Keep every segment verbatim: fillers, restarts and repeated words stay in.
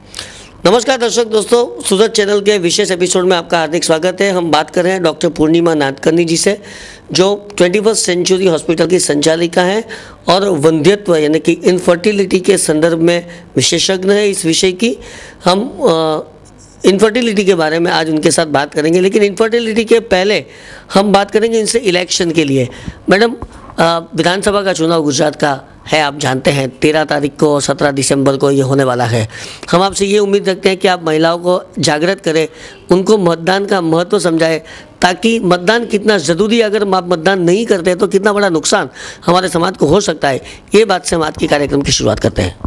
नमस्कार दर्शक दोस्तों, सूरत चैनल के विशेष एपिसोड में आपका हार्दिक स्वागत है। हम बात कर रहे हैं डॉक्टर पूर्णिमा नाडकर्णी जी से, जो ट्वेंटी फर्स्ट सेंचुरी हॉस्पिटल की संचालिका हैं और वंध्यत्व यानी कि इनफर्टिलिटी के संदर्भ में विशेषज्ञ है। इस विषय की हम इनफर्टिलिटी के बारे में आज उनके साथ बात करेंगे, लेकिन इनफर्टिलिटी के पहले हम बात करेंगे इनसे इलेक्शन के लिए। मैडम, विधानसभा का चुनाव गुजरात का है, आप जानते हैं तेरह तारीख को और सत्रह दिसंबर को ये होने वाला है। हम आपसे ये उम्मीद रखते हैं कि आप महिलाओं को जागृत करें, उनको मतदान का महत्व समझाएं, ताकि मतदान कितना ज़रूरी है, अगर आप मतदान नहीं करते तो कितना बड़ा नुकसान हमारे समाज को हो सकता है। ये बात से हम आज के कार्यक्रम की शुरुआत करते हैं।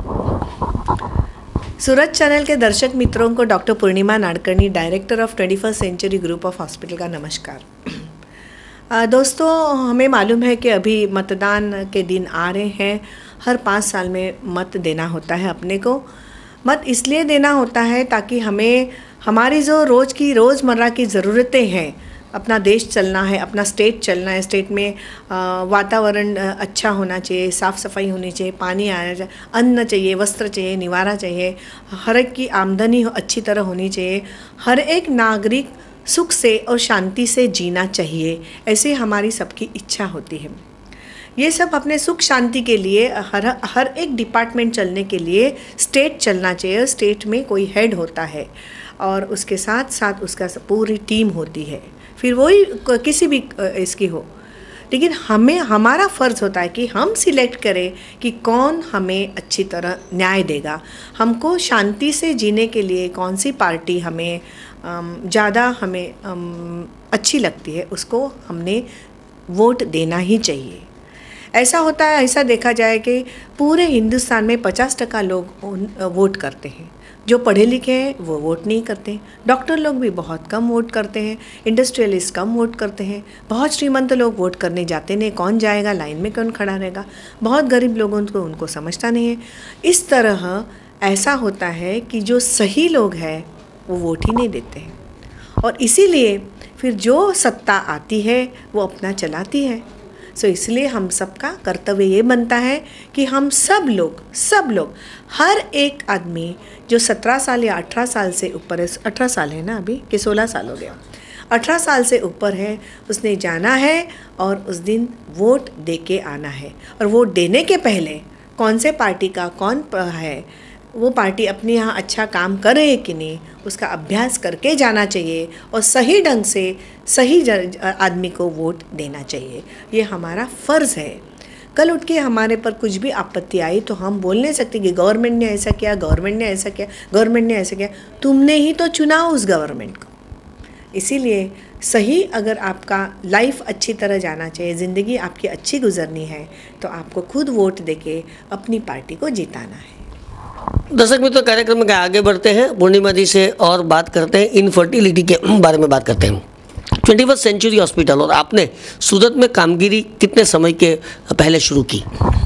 सूरत चैनल के दर्शक मित्रों को doctor Purnima Nadkarni, director of twenty first century group of hospital का नमस्कार। दोस्तों, हमें मालूम है कि अभी मतदान के दिन आ रहे हैं। हर पाँच साल में मत देना होता है अपने को। मत इसलिए देना होता है ताकि हमें हमारी जो रोज़ की रोज़मर्रा की ज़रूरतें हैं, अपना देश चलना है, अपना स्टेट चलना है, स्टेट में वातावरण अच्छा होना चाहिए, साफ़ सफाई होनी चाहिए, पानी आना चाहिए, अन्न चाहिए, वस्त्र चाहिए, निवारा चाहिए, हर एक की आमदनी अच्छी तरह होनी चाहिए, हर एक नागरिक सुख से और शांति से जीना चाहिए, ऐसे हमारी सबकी इच्छा होती है। ये सब अपने सुख शांति के लिए हर हर एक डिपार्टमेंट चलने के लिए स्टेट चलना चाहिए। स्टेट में कोई हेड होता है और उसके साथ साथ उसका पूरी टीम होती है, फिर वही किसी भी इसकी हो। लेकिन हमें हमारा फ़र्ज़ होता है कि हम सिलेक्ट करें कि कौन हमें अच्छी तरह न्याय देगा। हमको शांति से जीने के लिए कौन सी पार्टी हमें ज़्यादा हमें अच्छी लगती है, उसको हमने वोट देना ही चाहिए। ऐसा होता है, ऐसा देखा जाए कि पूरे हिंदुस्तान में पचास टका लोग वोट करते हैं। जो पढ़े लिखे हैं वो वोट नहीं करते। डॉक्टर लोग भी बहुत कम वोट करते हैं, इंडस्ट्रियलिस्ट कम वोट करते हैं, बहुत श्रीमंत लोग वोट करने जाते नहीं, कौन जाएगा, लाइन में कौन खड़ा रहेगा। बहुत गरीब लोगों को उनको समझता नहीं है। इस तरह ऐसा होता है कि जो सही लोग हैं वो वोट ही नहीं देते हैं, और इसीलिए फिर जो सत्ता आती है वो अपना चलाती है। सो इसलिए हम सबका कर्तव्य ये बनता है कि हम सब लोग सब लोग हर एक आदमी जो सत्रह साल या अठारह साल से ऊपर है, अठारह साल है ना अभी कि सोलह साल हो गया, अठारह साल से ऊपर है, उसने जाना है और उस दिन वोट दे के आना है। और वोट देने के पहले कौन से पार्टी का कौन है, वो पार्टी अपने यहाँ अच्छा काम कर रही है कि नहीं, उसका अभ्यास करके जाना चाहिए और सही ढंग से सही आदमी को वोट देना चाहिए। ये हमारा फ़र्ज़ है। कल उठ के हमारे पर कुछ भी आपत्ति आई तो हम बोल नहीं सकते कि गवर्नमेंट ने ऐसा किया, गवर्नमेंट ने ऐसा किया, गवर्नमेंट ने ऐसा किया। तुमने ही तो चुना उस गवर्नमेंट को। इसीलिए सही, अगर आपका लाइफ अच्छी तरह जाना चाहिए, ज़िंदगी आपकी अच्छी गुजरनी है, तो आपको खुद वोट देके अपनी पार्टी को जिताना है। दर्शक मित्रों, कार्यक्रम में आगे बढ़ते हैं, पूर्णिमा जी से और बात करते हैं, इनफर्टिलिटी के बारे में बात करते हैं। ट्वेंटी फर्स्ट सेंचुरी हॉस्पिटल, और आपने सूरत में कामगिरी कितने समय के पहले शुरू की?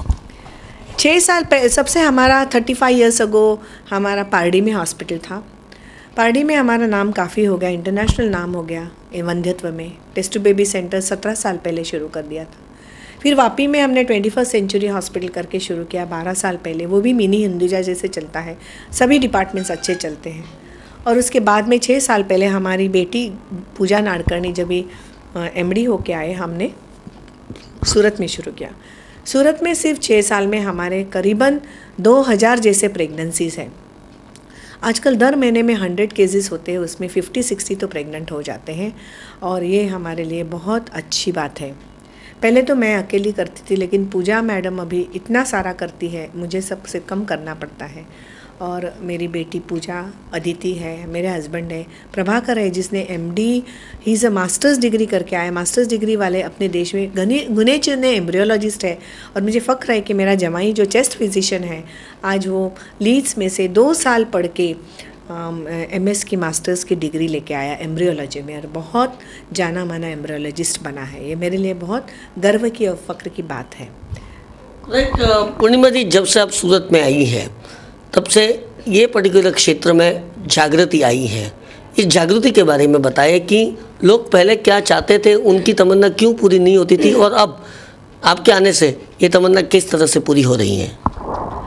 छः साल पहले सबसे हमारा थर्टी फाइव ईयर्स अगो हमारा पारडी में हॉस्पिटल था। पारडी में हमारा नाम काफ़ी हो गया, इंटरनेशनल नाम हो गया वंध्यत्व में। टेस्ट बेबी सेंटर सत्रह साल पहले शुरू कर दिया था। फिर वापी में हमने ट्वेंटी फर्स्ट सेंचुरी हॉस्पिटल करके शुरू किया बारह साल पहले, वो भी मिनी हिंदुजा जैसे चलता है, सभी डिपार्टमेंट्स अच्छे चलते हैं। और उसके बाद में छः साल पहले हमारी बेटी पूजा नाडकर्णी जब भी एमडी होके आए, हमने सूरत में शुरू किया। सूरत में सिर्फ छः साल में हमारे करीबन दो हज़ार जैसे प्रेगनेंसीज़ हैं। आजकल दर महीने में हंड्रेड केसेस होते हैं, उसमें फिफ्टी सिक्सटी तो प्रेग्नेंट हो जाते हैं, और ये हमारे लिए बहुत अच्छी बात है। पहले तो मैं अकेली करती थी, लेकिन पूजा मैडम अभी इतना सारा करती है, मुझे सबसे कम करना पड़ता है। और मेरी बेटी पूजा, अदिति है, मेरे हस्बैंड है, प्रभाकर है जिसने MD he is a masters degree करके आया। मास्टर्स डिग्री वाले अपने देश में गने गुने चुने एम्ब्रियोलॉजिस्ट है, और मुझे फ़ख्र है कि मेरा जमाई जो चेस्ट फिजिशियन है, आज वो लीड्स में से दो साल पढ़ के एमएस की मास्टर्स की डिग्री लेके आया एम्ब्रियोलॉजी में, और बहुत जाना माना एम्ब्रियोलॉजिस्ट बना है। ये मेरे लिए बहुत गर्व की और फ़ख्र की बात है। पूर्णिमा जी, जब से आप सूरत में आई हैं तब से ये पर्टिकुलर क्षेत्र में जागृति आई है। इस जागृति के बारे में बताएं कि लोग पहले क्या चाहते थे, उनकी तमन्ना क्यों पूरी नहीं होती थी, और अब आपके आने से ये तमन्ना किस तरह से पूरी हो रही है।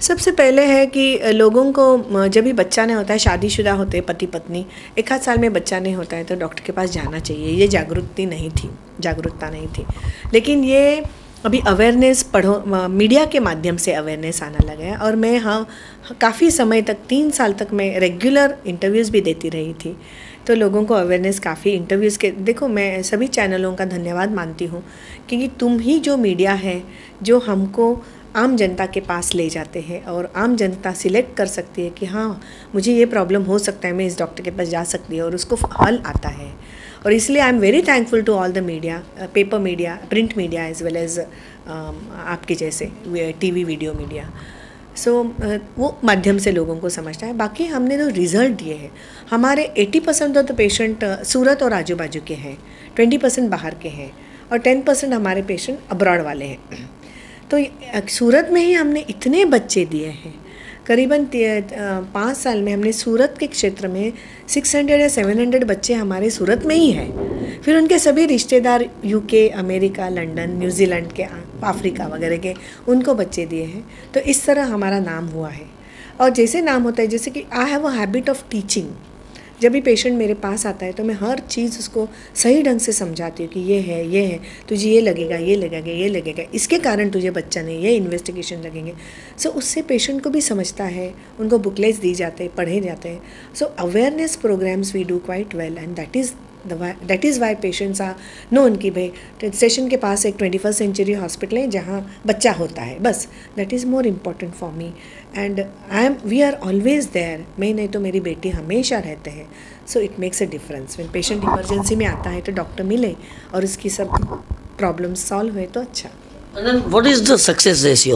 सबसे पहले है कि लोगों को जब भी बच्चा नहीं होता है, शादीशुदा होते हैं पति पत्नी, एक आध साल में बच्चा नहीं होता है तो डॉक्टर के पास जाना चाहिए। ये जागरूकता नहीं थी जागरूकता नहीं थी लेकिन ये अभी अवेयरनेस पढ़ो, मीडिया के माध्यम से अवेयरनेस आना लगा है। और मैं हाँ काफ़ी समय तक, तीन साल तक मैं रेगुलर इंटरव्यूज़ भी देती रही थी, तो लोगों को अवेयरनेस काफ़ी इंटरव्यूज़ के, देखो मैं सभी चैनलों का धन्यवाद मानती हूँ क्योंकि तुम ही जो मीडिया है जो हमको आम जनता के पास ले जाते हैं और आम जनता सिलेक्ट कर सकती है कि हाँ मुझे ये प्रॉब्लम हो सकता है, मैं इस डॉक्टर के पास जा सकती है और उसको हल आता है। और इसलिए I am very thankful to all the media, paper media, print media as well as आपके जैसे TV video media. So so, वो माध्यम से लोगों को समझता है। बाकी हमने जो रिज़ल्ट दिए हैं, हमारे अस्सी percent of the patient Surat और आजू बाजू के हैं, बीस परसेंट बाहर के हैं और दस परसेंट हमारे पेशेंट अब्रॉड वाले हैं। तो सूरत में ही हमने इतने बच्चे दिए हैं, करीबन पाँच साल में हमने सूरत के क्षेत्र में छह सौ या सात सौ बच्चे हमारे सूरत में ही हैं। फिर उनके सभी रिश्तेदार यूके, अमेरिका, लंदन, न्यूजीलैंड के, अफ्रीका वगैरह के, उनको बच्चे दिए हैं। तो इस तरह हमारा नाम हुआ है। और जैसे नाम होता है, जैसे कि I have a habit of teaching. जब भी पेशेंट मेरे पास आता है तो मैं हर चीज़ उसको सही ढंग से समझाती हूँ कि ये है ये है, तुझे ये लगेगा ये लगेगा ये लगेगा, इसके कारण तुझे बच्चा नहीं, ये इन्वेस्टिगेशन लगेंगे। सो so, उससे पेशेंट को भी समझता है, उनको बुकलेट्स दी जाते हैं, पढ़े जाते हैं। So awareness programs we do quite well and that is that is why patients are known कि भाई स्टेशन के पास एक ट्वेंटी फर्स्ट सेंचुरी हॉस्पिटल है जहाँ बच्चा होता है, बस that is more important for me and I am we are always there. मैं नहीं तो मेरी बेटी हमेशा रहते हैं। So it makes a difference. When patient emergency में आता है तो डॉक्टर मिले और उसकी सब प्रॉब्लम्स सॉल्व हुए तो अच्छा। What is the success ratio?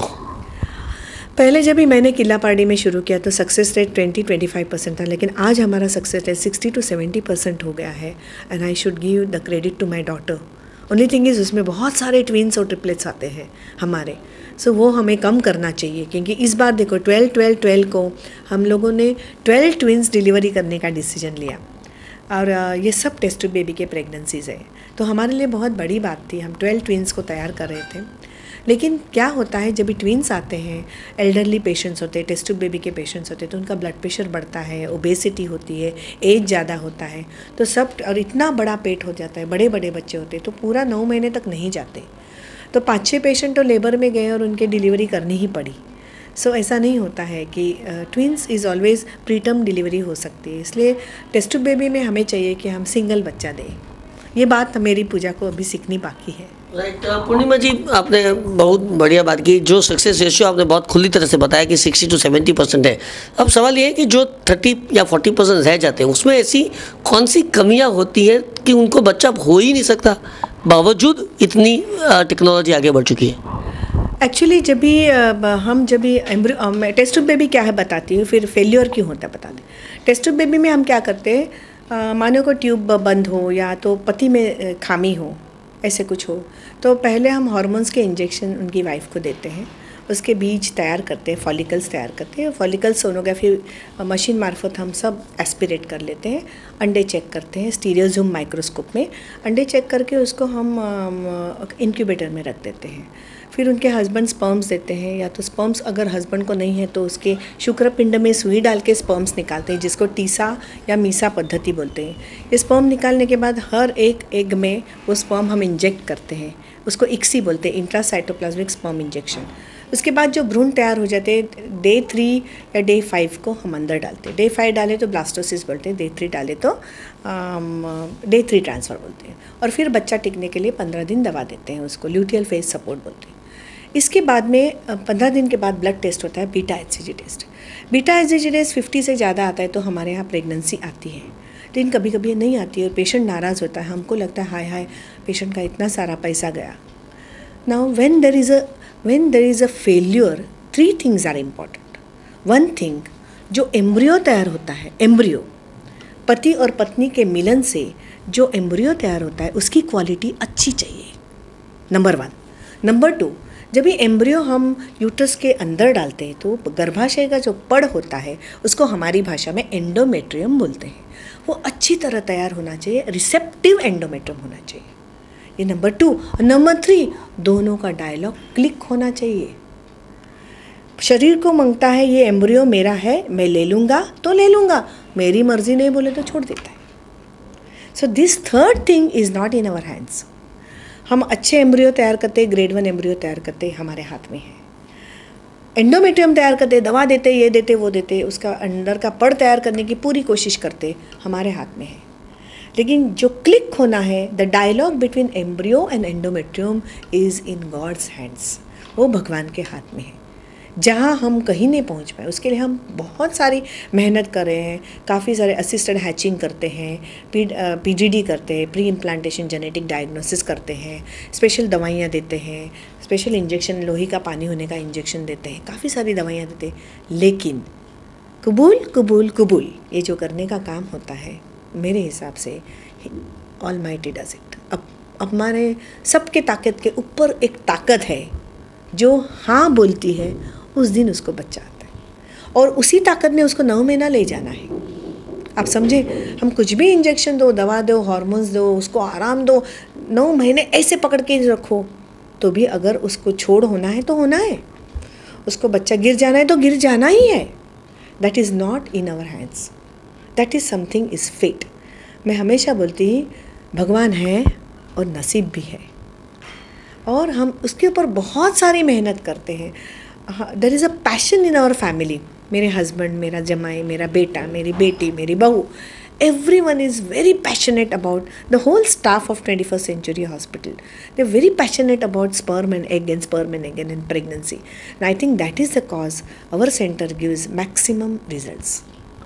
पहले जब भी मैंने किला पार्टी में शुरू किया तो success rate twenty to twenty five percent था, लेकिन आज हमारा success rate sixty to seventy percent हो गया है। And I should give the credit to my daughter. Only thing is उसमें बहुत सारे ट्विन्स और ट्रिपलेट्स आते हैं हमारे, सो so, वो हमें कम करना चाहिए क्योंकि इस बार देखो ट्वेल्व ट्वेल्व ट्वेल्व को हम लोगों ने ट्वेल्व ट्विन्स डिलीवरी करने का डिसीजन लिया और ये सब टेस्ट ट्यूब बेबी के प्रेगनेंसीज़ है। तो हमारे लिए बहुत बड़ी बात थी, हम ट्वेल्व ट्विन्स को तैयार कर रहे थे। लेकिन क्या होता है जब भी ट्विन्स आते हैं, एल्डरली पेशेंट्स होते हैं, टेस्ट ट्यूब बेबी के पेशेंट्स होते हैं, तो उनका ब्लड प्रेशर बढ़ता है, ओबेसिटी होती है, एज ज़्यादा होता है, तो सब और इतना बड़ा पेट हो जाता है, बड़े बड़े बच्चे होते हैं तो पूरा नौ महीने तक नहीं जाते। तो पाँच छः पेशेंट तो लेबर में गए और उनके डिलीवरी करनी ही पड़ी। सो so, ऐसा नहीं होता है कि twins is always preterm delivery हो सकती है। इसलिए टेस्ट ट्यूब बेबी में हमें चाहिए कि हम सिंगल बच्चा दें। ये बात मेरी पूजा को अभी सीखनी बाकी है। Right right. पूर्णिमा जी, आपने बहुत बढ़िया बात की। जो सक्सेस रेशियो आपने बहुत खुली तरह से बताया कि सिक्सटी टू सेवेंटी परसेंट है। अब सवाल ये है कि जो थर्टी या फोर्टी परसेंट रह जाते हैं उसमें ऐसी कौन सी कमियां होती हैं कि उनको बच्चा हो ही नहीं सकता बावजूद इतनी टेक्नोलॉजी आगे बढ़ चुकी है? एक्चुअली जब भी हम जब भी एम्ब्रियो टेस्ट ट्यूब बेबी क्या है बताती हूँ, फिर फेल्योर क्यों होता है बता दें। टेस्ट ट्यूब बेबी में हम क्या करते हैं, मानो को ट्यूब बंद हो या तो पति में खामी हो, ऐसे कुछ हो, तो पहले हम हार्मोन्स के इंजेक्शन उनकी वाइफ को देते हैं। उसके बीज तैयार करते हैं, फॉलिकल्स तैयार करते हैं। फॉलिकल्स सोनोग्राफी मशीन मार्फत हम सब एस्पिरेट कर लेते हैं। अंडे चेक करते हैं स्टीरियोजूम माइक्रोस्कोप में। अंडे चेक करके उसको हम इंक्यूबेटर में रख देते हैं। फिर उनके हस्बैंड स्पर्म्स देते हैं, या तो स्पर्म्स अगर हस्बैंड को नहीं है तो उसके शुक्रपिंड में सुई डाल के स्पर्म्स निकालते हैं, जिसको टीसा या मीसा पद्धति बोलते हैं। ये स्पर्म निकालने के बाद हर एक एग में वो स्पर्म हम इंजेक्ट करते हैं, उसको इक्सी बोलते हैं, इंट्रासाइटोप्लाज्मिक स्पर्म इंजेक्शन। उसके बाद जो भ्रूण तैयार हो जाते हैं डे थ्री या डे फाइव को हम अंदर डालते हैं। डे फाइव डाले तो ब्लास्टोसिस बोलते हैं, डे थ्री डाले तो डे थ्री ट्रांसफ़र बोलते हैं। और फिर बच्चा टिकने के लिए पंद्रह दिन दवा देते हैं, उसको ल्यूटियल फेज सपोर्ट बोलते हैं। इसके बाद में पंद्रह दिन के बाद ब्लड टेस्ट होता है, beta H C G test. Beta H C G test fifty से ज़्यादा आता है तो हमारे यहाँ प्रेगनेंसी आती है, लेकिन कभी कभी नहीं आती है और पेशेंट नाराज़ होता है। हमको लगता है हाय हाय पेशेंट का इतना सारा पैसा गया। Now when there is a when there is a failure, three things are important. One thing, जो एम्ब्रियो तैयार होता है, एम्ब्रियो पति और पत्नी के मिलन से जो एम्ब्रियो तैयार होता है उसकी क्वालिटी अच्छी चाहिए, नंबर वन। नंबर टू, जब भी एम्ब्रियो हम यूट्रस के अंदर डालते हैं तो गर्भाशय का जो पड़ होता है उसको हमारी भाषा में एंडोमेट्रियम बोलते हैं, वो अच्छी तरह तैयार होना चाहिए, रिसेप्टिव एंडोमेट्रियम होना चाहिए। ये नंबर टू। नंबर थ्री, दोनों का डायलॉग क्लिक होना चाहिए। शरीर को मांगता है ये एम्ब्रियो मेरा है, मैं ले लूँगा तो ले लूँगा, मेरी मर्जी नहीं बोले तो छोड़ देता है। So this third thing is not in our hands. हम अच्छे एम्ब्रियो तैयार करते, ग्रेड वन एम्ब्रियो तैयार करते, हमारे हाथ में है। एंडोमेट्रियम तैयार करते, दवा देते, ये देते वो देते, उसका अंदर का पड़ तैयार करने की पूरी कोशिश करते, हमारे हाथ में है। लेकिन जो क्लिक होना है, the dialogue between embryo and endometrium is in God's hands, वो भगवान के हाथ में है। जहाँ हम कहीं नहीं पहुँच पाए उसके लिए हम बहुत सारी मेहनत कर रहे हैं, काफ़ी सारे असिस्टेड हैचिंग करते हैं, पी पीजीडी करते हैं, प्री इम्प्लांटेशन जेनेटिक डायग्नोसिस करते हैं, स्पेशल दवाइयाँ देते हैं, स्पेशल इंजेक्शन, लोही का पानी होने का इंजेक्शन देते हैं, काफ़ी सारी दवाइयाँ देते हैं। लेकिन कबूल कबूल कबूल ये जो करने का काम होता है, मेरे हिसाब से ऑलमाइटी डज इट। अब अब हमारे सबके ताकत के ऊपर एक ताकत है जो हाँ बोलती है, उस दिन उसको बच्चा आता है और उसी ताकत ने उसको नौ महीना ले जाना है। आप समझे, हम कुछ भी इंजेक्शन दो, दवा दो, हार्मोन्स दो, उसको आराम दो, नौ महीने ऐसे पकड़ के रखो, तो भी अगर उसको छोड़ होना है तो होना है, उसको बच्चा गिर जाना है तो गिर जाना ही है। That is not in our hands, that is something is fate. मैं हमेशा बोलती हूँ भगवान है और नसीब भी है, और हम उसके ऊपर बहुत सारी मेहनत करते हैं। There is a passion in our family. मेरे हस्बैंड, मेरा जमाई, मेरा बेटा, मेरी बेटी, मेरी बहू, everyone is very passionate about, the whole staff of twenty-first Century Hospital, they're very passionate about sperm and egg and sperm and egg and in pregnancy. And I think that is the cause our center gives maximum results.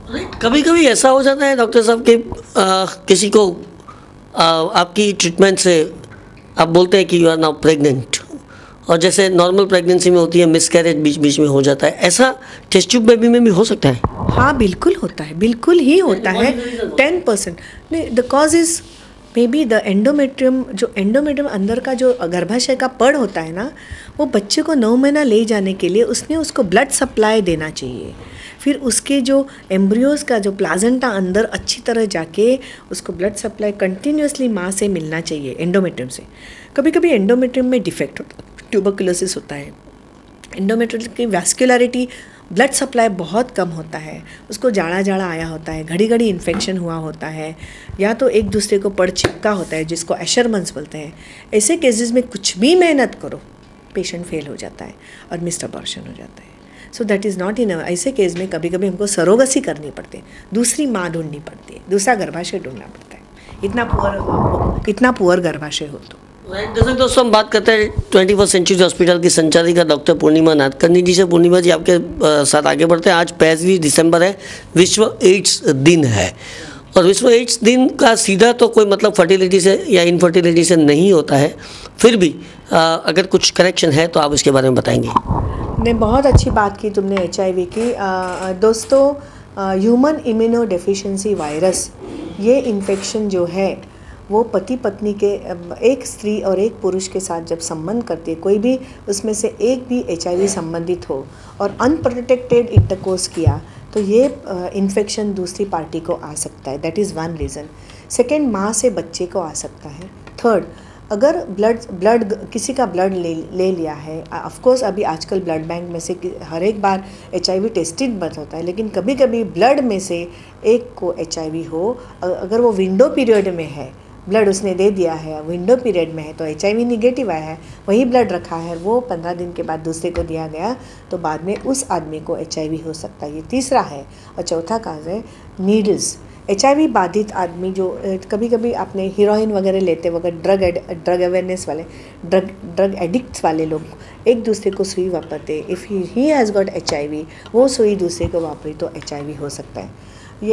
कभी कभी ऐसा हो जाता है doctor साहब कि आ, किसी को आ, आपकी ट्रीटमेंट से आप बोलते हैं कि यू आर नाउ प्रेग्नेंट, और जैसे नॉर्मल प्रेगनेंसी में होती है मिसकैरेज बीच बीच में हो जाता है, ऐसा टेस्ट ट्यूब बेबी में भी हो सकता है? हाँ बिल्कुल होता है, बिल्कुल ही होता है। टेन परसेंट नहीं, the cause is may be the endometrium. जो एंडोमेट्रियम अंदर का जो गर्भाशय का पड़ होता है ना, वो बच्चे को नौ महीना ले जाने के लिए उसने उसको ब्लड सप्लाई देना चाहिए। फिर उसके जो एम्ब्रियोज़ का जो प्लाजेंटा अंदर अच्छी तरह जाके उसको ब्लड सप्लाई कंटिन्यूसली माँ से मिलना चाहिए, एंडोमेट्रियम से। कभी कभी एंडोमेट्रियम में डिफेक्ट होता है, ट्यूबरकुलोसिस होता है, एंडोमेट्रियम की वैस्कुलरिटी, ब्लड सप्लाई बहुत कम होता है, उसको जाड़ा जाड़ा आया होता है, घड़ी घड़ी इन्फेक्शन हुआ होता है, या तो एक दूसरे को पड़ चिपका होता है जिसको एशरमन्स बोलते हैं। ऐसे केसेस में कुछ भी मेहनत करो पेशेंट फेल हो जाता है और मिस्ड अबॉर्शन हो जाता है। So that is not in. ऐसे केस में कभी कभी हमको सरोगसी करनी पड़ती है, दूसरी माँ ढूंढनी पड़ती है, दूसरा गर्भाशय ढूंढना पड़ता है, इतना पुअर इतना पुअर गर्भाशय हो तो। दर्शक दोस्तों, हम बात करते हैं ट्वेंटी फर्स्ट सेंचुरी हॉस्पिटल की संचालिका डॉक्टर पूर्णिमा नादकर्णी जी से। पूर्णिमा जी, आपके साथ आगे बढ़ते हैं। आज पच्चीस दिसंबर है, विश्व एड्स दिन है, और विश्व एड्स दिन का सीधा तो कोई मतलब फर्टिलिटी से या इनफर्टिलिटी से नहीं होता है, फिर भी आ, अगर कुछ करेक्शन है तो आप इसके बारे में बताएंगे। ने बहुत अच्छी बात की तुमने एच आई वी की। आ, दोस्तों, ह्यूमन इम्यूनो डेफिशिएंसी वायरस, ये इन्फेक्शन जो है वो पति पत्नी के, एक स्त्री और एक पुरुष के साथ जब संबंध करती है, कोई भी उसमें से एक भी एच आई वी संबंधित हो और अनप्रोटेक्टेड इंटरकोर्स किया, तो ये इन्फेक्शन दूसरी पार्टी को आ सकता है। That is one reason. Second, माँ से बच्चे को आ सकता है। थर्ड, अगर ब्लड ब्लड किसी का ब्लड ले ले लिया है, ऑफ कोर्स अभी आजकल ब्लड बैंक में से हर एक बार एच आई वी टेस्टेड मत होता है, लेकिन कभी कभी ब्लड में से एक को एच आई वी हो, अगर वो विंडो पीरियड में है, ब्लड उसने दे दिया है, विंडो पीरियड में है, तो एच आई वी निगेटिव आया है, वही ब्लड रखा है, वो पंद्रह दिन के बाद दूसरे को दिया गया, तो बाद में उस आदमी को एच आई वी हो सकता है। ये तीसरा है। और चौथा काज है नीडल्स। एच आई वी बाधित आदमी जो कभी कभी आपने हीरोइन वगैरह लेते वगैरह, ड्रग ड्रग अवेयरनेस वाले, ड्रग ड्रग एडिक्ट्स वाले लोग एक दूसरे को सुई वापरते, if he has got H I V, वो सुई दूसरे को वापरी तो एच आई वी हो सकता है। ये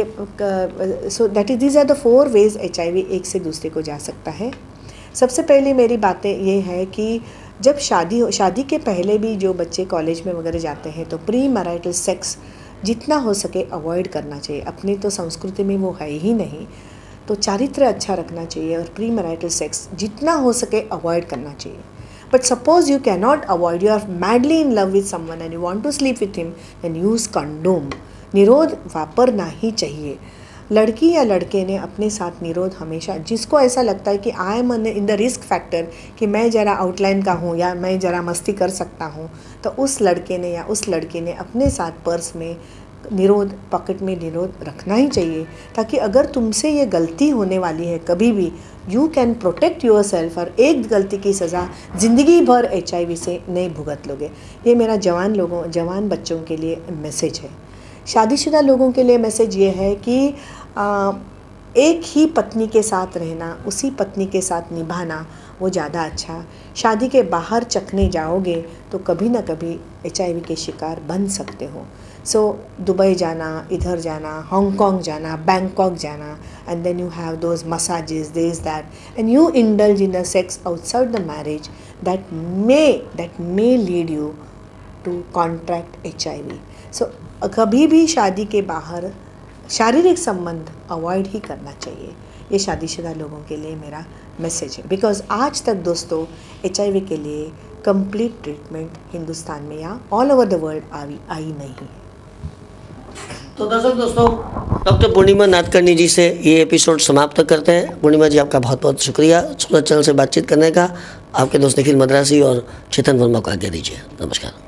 so that is these are the four ways H I V एक से दूसरे को जा सकता है। सबसे पहले मेरी बातें ये है कि जब शादी हो, शादी के पहले भी जो बच्चे कॉलेज में वगैरह जाते हैं, तो प्री मैरिटल सेक्स जितना हो सके अवॉइड करना चाहिए। अपनी तो संस्कृति में वो है ही नहीं, तो चारित्र अच्छा रखना चाहिए और प्री मैरिटल सेक्स जितना हो सके अवॉइड करना चाहिए। But suppose you can not avoid, you are madly in love with someone and you want to sleep with him, then use condom. Nirodh वापरना ही चाहिए। लड़की या लड़के ने अपने साथ निरोध हमेशा, जिसको ऐसा लगता है कि I am in the risk factor कि मैं ज़रा आउटलाइन का हूँ या मैं ज़रा मस्ती कर सकता हूँ, तो उस लड़के ने या उस लड़की ने अपने साथ पर्स में निरोध, पॉकेट में निरोध रखना ही चाहिए, ताकि अगर तुमसे ये गलती होने वाली है कभी भी, you can protect yourself और एक गलती की सज़ा ज़िंदगी भर एच आई वी से नहीं भुगत लोगे। ये मेरा जवान लोगों जवान बच्चों के लिए मैसेज है। शादीशुदा लोगों के लिए मैसेज ये है कि आ, एक ही पत्नी के साथ रहना, उसी पत्नी के साथ निभाना वो ज़्यादा अच्छा। शादी के बाहर चखने जाओगे तो कभी ना कभी एच आई वी के शिकार बन सकते हो। सो so, दुबई जाना, इधर जाना, हांगकांग जाना, बैंकॉक जाना, and then you have those massages, this that, and you indulge in the sex outside the marriage that may that may lead you to contract H I V. So कभी भी शादी के बाहर शारीरिक संबंध avoid ही करना चाहिए। ये शादीशुदा लोगों के लिए मेरा मैसेज है, बिकॉज आज तक दोस्तों एच आई वी के लिए कंप्लीट ट्रीटमेंट हिंदुस्तान में या ऑल ओवर द वर्ल्ड आई आई नहीं है। तो दर्शक दोस्तों, डॉक्टर पूर्णिमा नादकर्णी जी से ये एपिसोड समाप्त करते हैं। पूर्णिमा जी, आपका बहुत बहुत शुक्रिया सूरज चैनल से बातचीत करने का। आपके दोस्त निखिल मद्रासी और चेतन वर्मा को आज्ञा दीजिए। नमस्कार।